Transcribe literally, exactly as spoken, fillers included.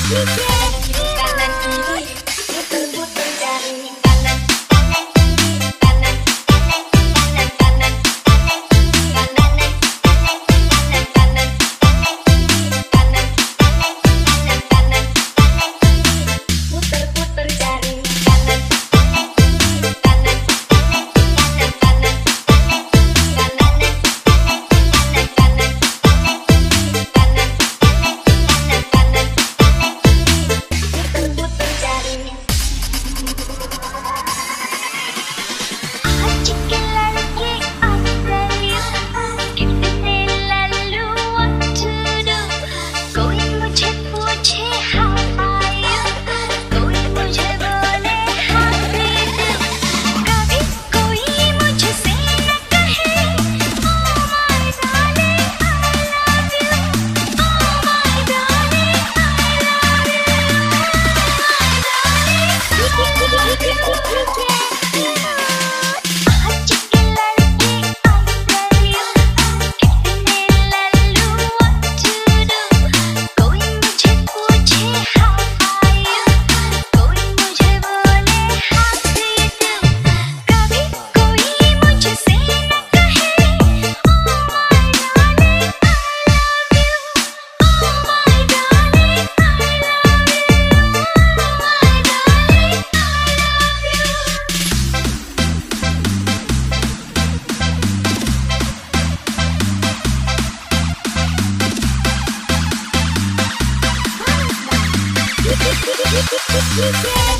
Kanan kiri muter-muter jari. Kanan kanan kiri kanan kanan kanan kanan kanan kiri kanan kanan kanan kanan kanan kiri kanan kanan kanan kanan kanan kiri muter-muter jari. Kanan kanan kiri kanan kanan kanan kanan kanan kiri kanan kanan kanan kanan kanan kiri kanan kanan kanan kanan kanan kiri muter-muter jari. Acik lagi आइए कितने Lalu what to do कोई मुझे पूछे how are you कोई मुझे बोले how do you do कभी कोई मुझसे न कहे oh my darling I love you oh my darling I love you You